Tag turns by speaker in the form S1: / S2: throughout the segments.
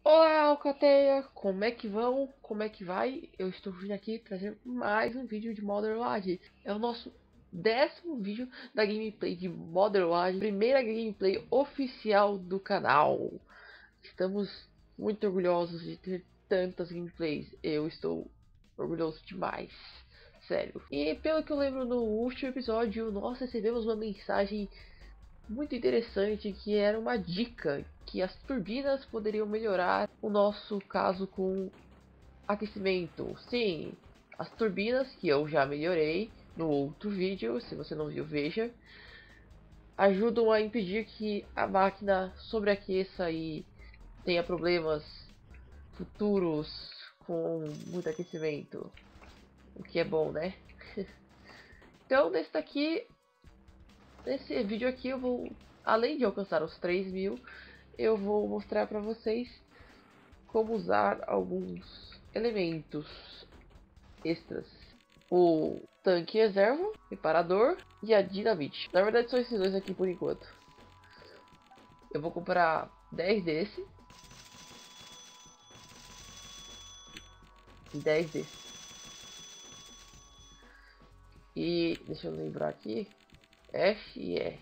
S1: Olá, Alcateia! Como é que vão? Como é que vai? Eu estou vindo aqui trazer mais um vídeo de Modern Warfare. É o nosso 10º vídeo da gameplay de Modern Warfare, primeira gameplay oficial do canal. Estamos muito orgulhosos de ter tantas gameplays. Eu estou orgulhoso demais. Sério. E pelo que eu lembro no último episódio, nós recebemos uma mensagem muito interessante, que era uma dica que as turbinas poderiam melhorar o nosso caso com aquecimento. Sim, as turbinas que eu já melhorei no outro vídeo, se você não viu, veja, ajudam a impedir que a máquina sobreaqueça e tenha problemas futuros com muito aquecimento, o que é bom, né? Então, nesse vídeo aqui eu vou, além de alcançar os 3.000, eu vou mostrar para vocês como usar alguns elementos extras. O tanque reserva, reparador e a dinamite. Na verdade são esses dois aqui por enquanto. Eu vou comprar 10 desse e 10 desse. E deixa eu lembrar aqui, F e R.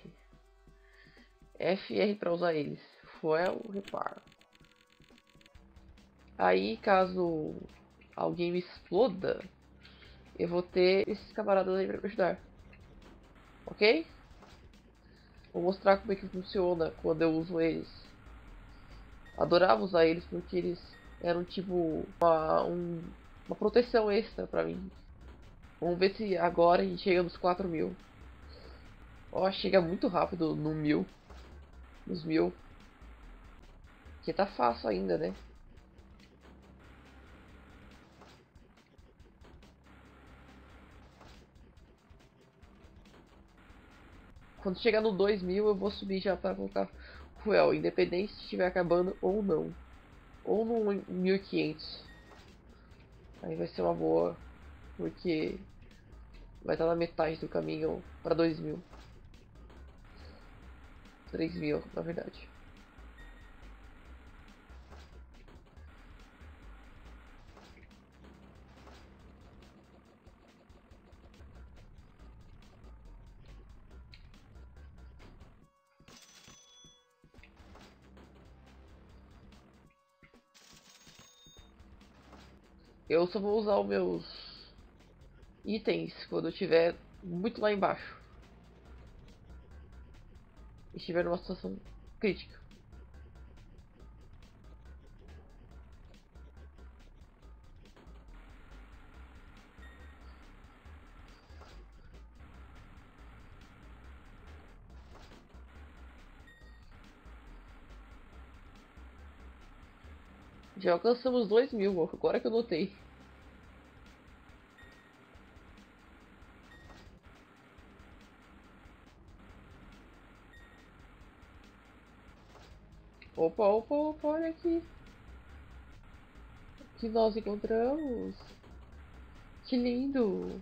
S1: F e R para usar eles. Fuel, reparo. Aí caso alguém me exploda, eu vou ter esses camaradas aí para me ajudar. Ok? Vou mostrar como é que funciona quando eu uso eles. Adorava usar eles porque eles eram tipo uma proteção extra pra mim. Vamos ver se agora a gente chega nos 4.000. Ó, chega muito rápido no 1.000. Nos 1.000. Que tá fácil ainda, né? Quando chegar no 2.000 eu vou subir já pra colocar fuel, independente se estiver acabando ou não. Ou no 1.500. Aí vai ser uma boa, porque vai estar na metade do caminho para 2.000. 3.000, na verdade. Eu só vou usar os meus itens quando eu estiver muito lá embaixo. E estiver numa situação crítica. Já alcançamos 2.000, agora que eu notei. Opa, opa, opa, olha aqui. Que nós encontramos. Que lindo.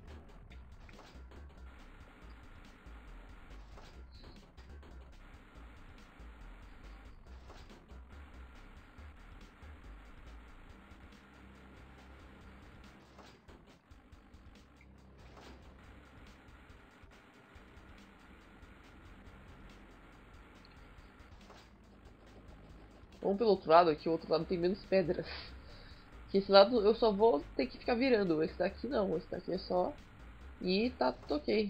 S1: Vamos pelo outro lado, que o outro lado tem menos pedras. Que esse lado eu só vou ter que ficar virando. Esse daqui não, esse daqui é só. E tá tudo ok.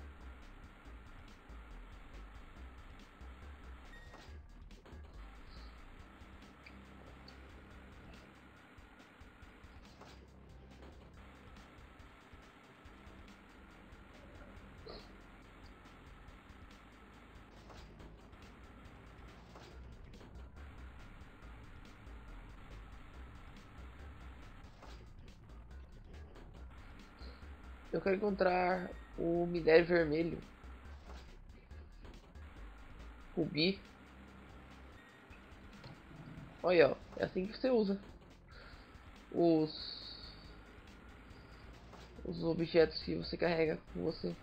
S1: Eu quero encontrar o minério vermelho. Rubi. Olha, ó. É assim que você usa os, os objetos que você carrega com você.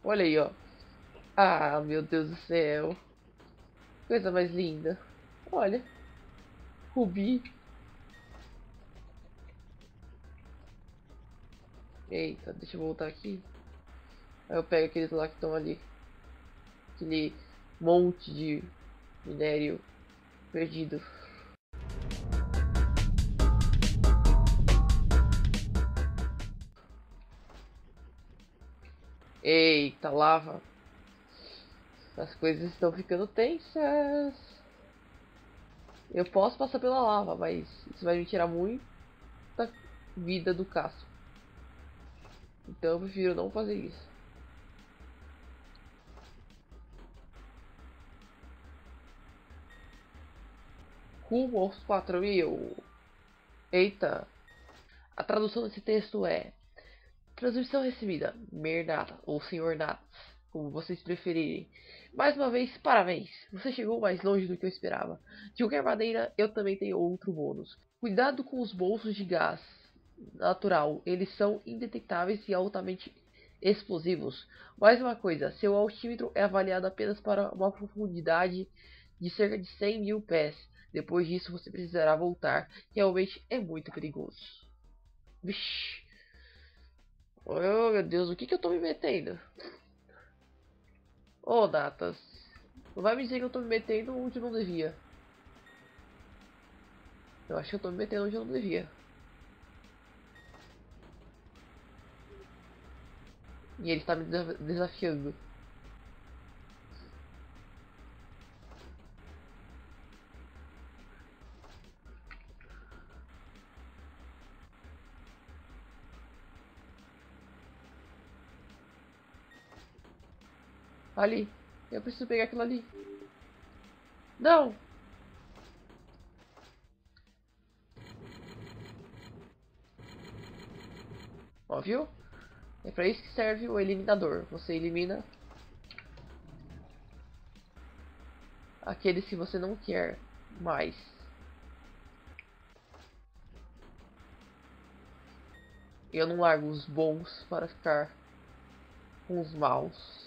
S1: Olha aí, ó. Ah, meu Deus do céu. Coisa mais linda. Olha. Rubi. Eita, deixa eu voltar aqui. Aí eu pego aqueles lá que estão ali. Aquele monte de minério perdido. Eita, lava. As coisas estão ficando tensas. Eu posso passar pela lava, mas isso vai me tirar muita vida do caço. Então eu prefiro não fazer isso. Rumo aos 4.000. Eita. A tradução desse texto é: transmissão recebida, Mernata ou Senhor Natas, como vocês preferirem. Mais uma vez, parabéns! Você chegou mais longe do que eu esperava. De qualquer maneira, eu também tenho outro bônus. Cuidado com os bolsos de gás natural, eles são indetectáveis e altamente explosivos. Mais uma coisa, seu altímetro é avaliado apenas para uma profundidade de cerca de 100.000 pés. Depois disso, você precisará voltar. Realmente é muito perigoso. Vixe. Oh, meu Deus, o que eu tô me metendo? Ô, Datas. Não vai me dizer que eu tô me metendo onde não devia. Eu acho que eu tô me metendo onde eu não devia. E ele está me desafiando. Ali. Eu preciso pegar aquilo ali. Não! Ó, viu? É pra isso que serve o eliminador. Você elimina aqueles que você não quer mais. Eu não largo os bons para ficar com os maus.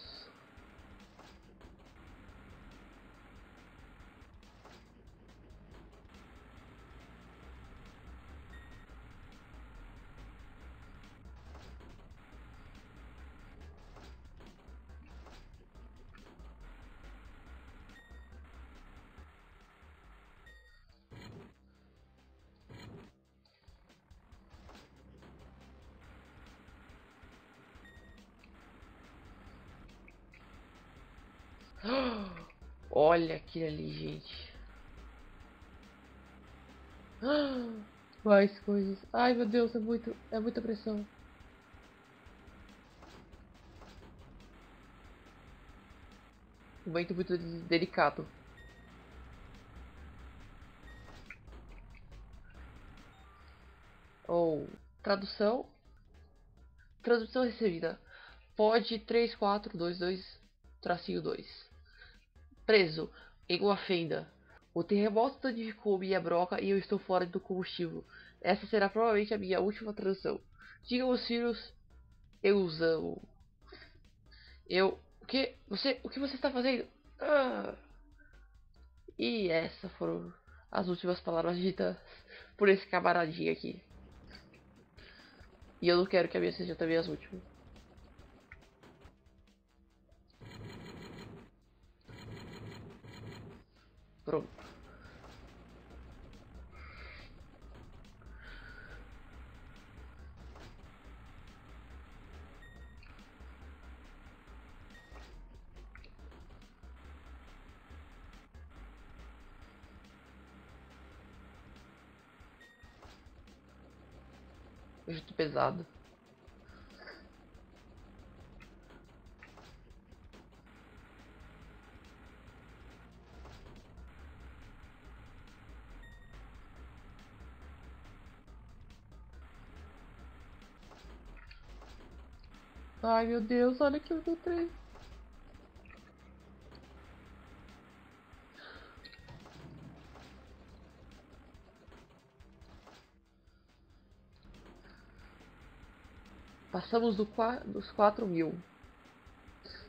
S1: Olha aquilo ali, gente. Mais coisas. Ai, meu Deus, é muita pressão. Momento muito delicado. Ou tradução. Tradução recebida. Pod 3422-2. Preso em uma fenda. O terremoto danificou minha broca e eu estou fora do combustível. Essa será provavelmente a minha última tradução. Digam os filhos, eu os amo. Eu. O que? O que você está fazendo? Ah. E essas foram as últimas palavras ditas por esse camaradinho aqui. E eu não quero que a minha seja também as últimas. Pronto. Eu já tô pesado. Ai meu Deus, olha que eu encontrei. Passamos dos 4.000.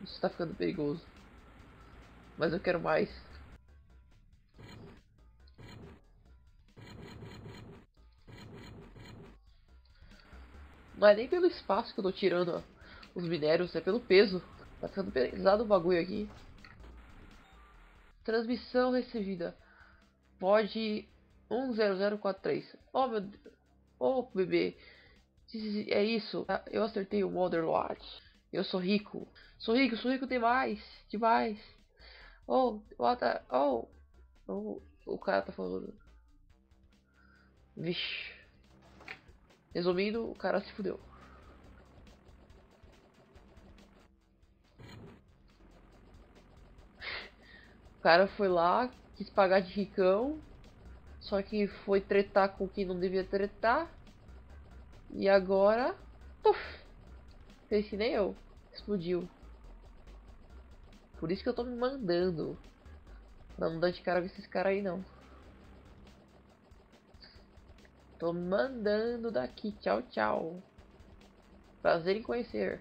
S1: Isso tá ficando perigoso. Mas eu quero mais. Não é nem pelo espaço que eu tô tirando, ó, os minérios, é pelo peso. Tá ficando pesado o bagulho aqui. Transmissão recebida. Pode 10043. Oh meu Deus. Oh bebê. É isso. Eu acertei o Mother Watch. Eu sou rico. Sou rico demais. Demais. Oh, oh. Oh, o cara tá falando. Vixe. Resumindo, o cara se fudeu. O cara foi lá, quis pagar de ricão, só que foi tretar com quem não devia tretar. E agora, puf, fez que nem eu, explodiu. Por isso que eu tô me mandando. Não dá de cara com esses caras aí não. Tô me mandando daqui, tchau, tchau. Prazer em conhecer.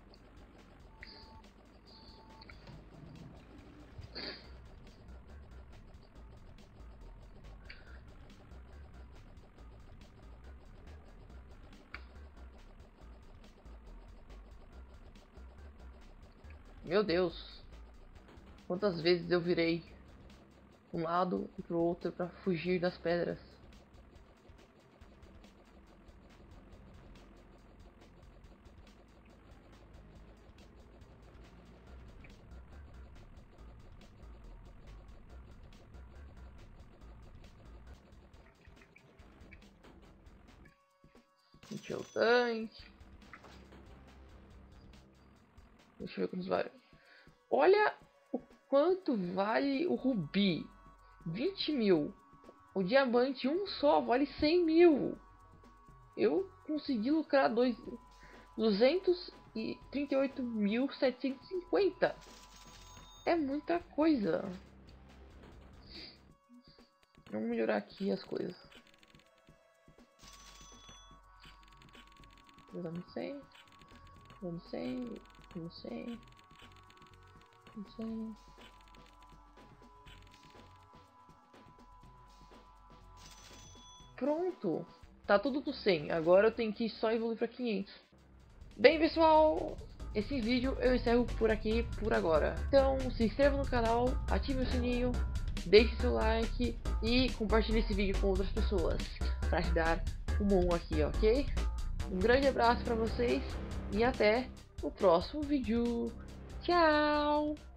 S1: Meu Deus. Quantas vezes eu virei um lado e pro outro para fugir das pedras. Encheu o tanque. Deixa eu ver quantos vale. Olha o quanto vale o rubi. 20 mil. O diamante um só vale 100 mil. Eu consegui lucrar 238.750. É muita coisa. Vamos melhorar aqui as coisas. Dando 100. Dando 100. Dando 100. Dando 100. Pronto. Tá tudo do 100. Agora eu tenho que só evoluir para 500. Bem, pessoal, esse vídeo eu encerro por aqui por agora. Então se inscreva no canal, ative o sininho, deixe seu like e compartilhe esse vídeo com outras pessoas para ajudar o mundo aqui, ok? Um grande abraço para vocês e até o próximo vídeo. Tchau!